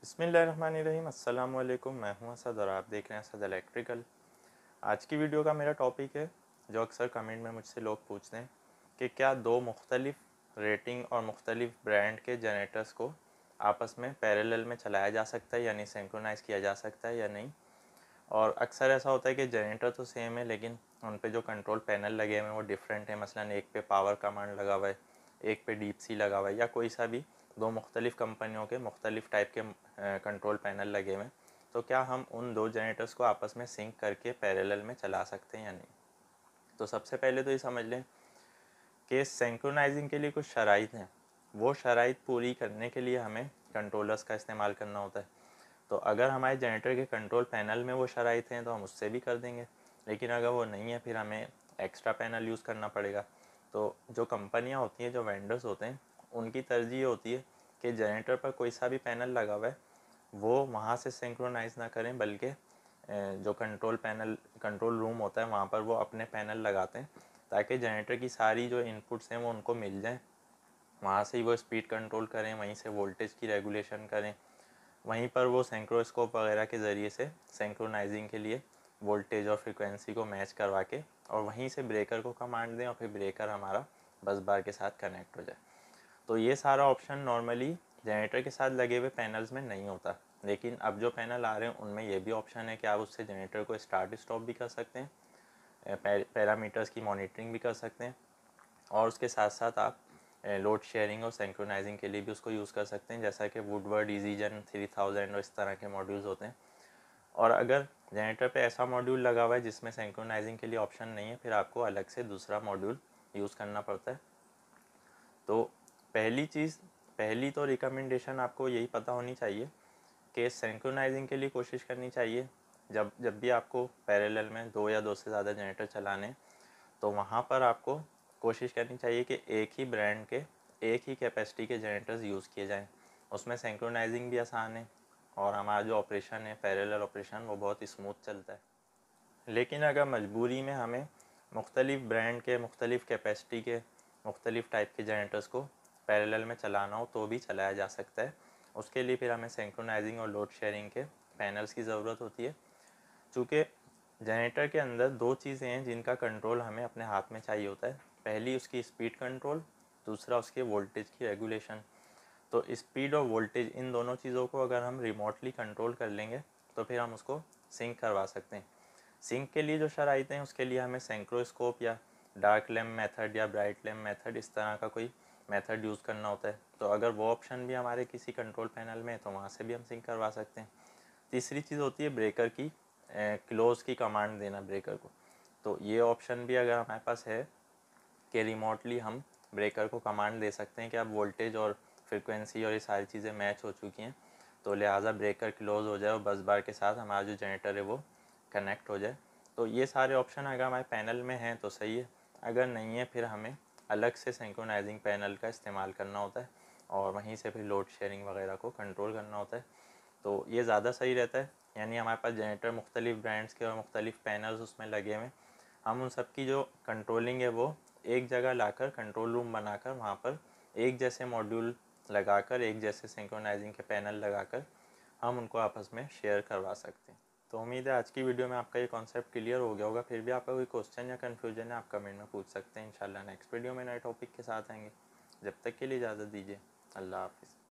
बिस्मिल्लाहिर्रहमानिर्रहीम। अस्सलाम वालेकुम। मैं हूं असद और आप देख रहे हैं असद इलेक्ट्रिकल। आज की वीडियो का मेरा टॉपिक है जो अक्सर कमेंट में मुझसे लोग पूछते हैं कि क्या दो मुख्तलिफ रेटिंग और मुख्तलिफ ब्रांड के जनरेटर्स को आपस में पैरेलल में चलाया जा सकता है, यानी सिंक्रोनाइज़ किया जा सकता है या नहीं। और अक्सर ऐसा होता है कि जनरेटर तो सेम है लेकिन उन पे जो कंट्रोल पैनल लगे हुए हैं वो डिफरेंट है। मसलन एक पे पावर कमांड लगा हुआ है, एक पे डीप सी लगा हुआ है, या कोई सा भी दो मुख्तलिफ़ कंपनियों के मुख्तलिफ़ टाइप के कंट्रोल पैनल लगे हुए हैं। तो क्या हम उन दो जनरेटर्स को आपस में सिंक करके पैरेलल में चला सकते हैं या नहीं। तो सबसे पहले तो ये समझ लें कि सिंक्रोनाइजिंग के लिए कुछ शराइत हैं। वो शराइत पूरी करने के लिए हमें कंट्रोलर्स का इस्तेमाल करना होता है। तो अगर हमारे जनरेटर के कंट्रोल पैनल में वो शराइत हैं तो हम उससे भी कर देंगे, लेकिन अगर वो नहीं है फिर हमें एक्स्ट्रा पैनल यूज़ करना पड़ेगा। तो जो कंपनियां होती हैं, जो वेंडर्स होते हैं, उनकी तरजीह होती है कि जनरेटर पर कोई सा भी पैनल लगा हुआ है वो वहाँ से सिंक्रोनाइज़ ना करें, बल्कि जो कंट्रोल रूम होता है वहाँ पर वो अपने पैनल लगाते हैं ताकि जनरेटर की सारी जो इनपुट्स हैं वो उनको मिल जाएँ। वहाँ से ही वो स्पीड कंट्रोल करें, वहीं से वोल्टेज की रेगुलेशन करें, वहीं पर वो सेंक्रोस्कोप वगैरह के ज़रिए से सेंक्रोनाइजिंग के लिए वोल्टेज और फ्रिक्वेंसी को मैच करवा के और वहीं से ब्रेकर को कमांड दें और फिर ब्रेकर हमारा बस बार के साथ कनेक्ट हो जाए। तो ये सारा ऑप्शन नॉर्मली जनरेटर के साथ लगे हुए पैनल्स में नहीं होता, लेकिन अब जो पैनल आ रहे हैं उनमें ये भी ऑप्शन है कि आप उससे जनरेटर को स्टार्ट स्टॉप भी कर सकते हैं, पैरामीटर्स की मॉनिटरिंग भी कर सकते हैं, और उसके साथ साथ आप लोड शेयरिंग और सिंक्रोनाइजिंग के लिए भी उसको यूज़ कर सकते हैं, जैसा कि वुडवर्ड ईजीजन 3000 और इस तरह के मॉड्यूल्स होते हैं। और अगर जनरेटर पे ऐसा मॉड्यूल लगा हुआ है जिसमें सिंक्रोनाइजिंग के लिए ऑप्शन नहीं है, फिर आपको अलग से दूसरा मॉड्यूल यूज़ करना पड़ता है। तो पहली तो रिकमेंडेशन आपको यही पता होनी चाहिए कि सिंक्रोनाइजिंग के लिए कोशिश करनी चाहिए जब जब भी आपको पैरेलल में दो या दो से ज़्यादा जनरेटर चलाने, तो वहाँ पर आपको कोशिश करनी चाहिए कि एक ही ब्रांड के एक ही कैपेसिटी के जनरेटर्स यूज़ किए जाएं। उसमें सिंक्रोनाइजिंग भी आसान है और हमारा जो ऑपरेशन है पैरेलल ऑपरेशन वो बहुत स्मूथ चलता है। लेकिन अगर मजबूरी में हमें मुख्तलिफ़ ब्रांड के मुख्तलिफ़ कैपेसिटी के मुख्तलिफ़ टाइप के जनरेटर्स को पैरेलल में चलाना हो तो भी चलाया जा सकता है। उसके लिए फिर हमें सिंक्रोनाइजिंग और लोड शेयरिंग के पैनल्स की ज़रूरत होती है। चूँकि जनरेटर के अंदर दो चीज़ें हैं जिनका कंट्रोल हमें अपने हाथ में चाहिए होता है। पहली उसकी स्पीड कंट्रोल, दूसरा उसके वोल्टेज की रेगुलेशन। तो स्पीड और वोल्टेज, इन दोनों चीज़ों को अगर हम रिमोटली कंट्रोल कर लेंगे तो फिर हम उसको सिंक करवा सकते हैं। सिंक के लिए जो शराइतें हैं उसके लिए हमें सेंक्रोस्कोप या डार्क लैम्प मेथड या ब्राइट लैम्प मेथड, इस तरह का कोई मेथड यूज़ करना होता है। तो अगर वो ऑप्शन भी हमारे किसी कंट्रोल पैनल में है तो वहाँ से भी हम सिंक करवा सकते हैं। तीसरी चीज़ होती है ब्रेकर की क्लोज़ की कमांड देना ब्रेकर को। तो ये ऑप्शन भी अगर हमारे पास है कि रिमोटली हम ब्रेकर को कमांड दे सकते हैं कि अब वोल्टेज और फ्रिक्वेंसी और ये सारी चीज़ें मैच हो चुकी हैं, तो लिहाजा ब्रेकर क्लोज़ हो जाए और बस बार के साथ हमारा जो जनरेटर है वो कनेक्ट हो जाए। तो ये सारे ऑप्शन अगर हमारे पैनल में हैं तो सही है, अगर नहीं है फिर हमें अलग से सिंक्रोनाइजिंग पैनल का इस्तेमाल करना होता है और वहीं से फिर लोड शेयरिंग वगैरह को कंट्रोल करना होता है। तो ये ज़्यादा सही रहता है, यानी हमारे पास जनरेटर मुख्तलिफ़ ब्रांड्स के और मुख्तलिफ़ पैनल्स उसमें लगे हुए हैं, हम उन सब की जो कंट्रोलिंग है वो एक जगह लाकर कंट्रोल रूम बनाकर वहाँ पर एक जैसे मॉड्यूल लगाकर, एक जैसे सिंक्रोनाइजिंग के पैनल लगाकर हम उनको आपस में शेयर करवा सकते हैं। तो उम्मीद है आज की वीडियो में आपका ये कॉन्सेप्ट क्लियर हो गया होगा। फिर भी आपका कोई क्वेश्चन या कन्फ्यूजन है आप कमेंट में पूछ सकते हैं। इंशाल्लाह नेक्स्ट वीडियो में नए टॉपिक के साथ आएंगे। जब तक के लिए इजाज़त दीजिए। अल्लाह हाफिज़।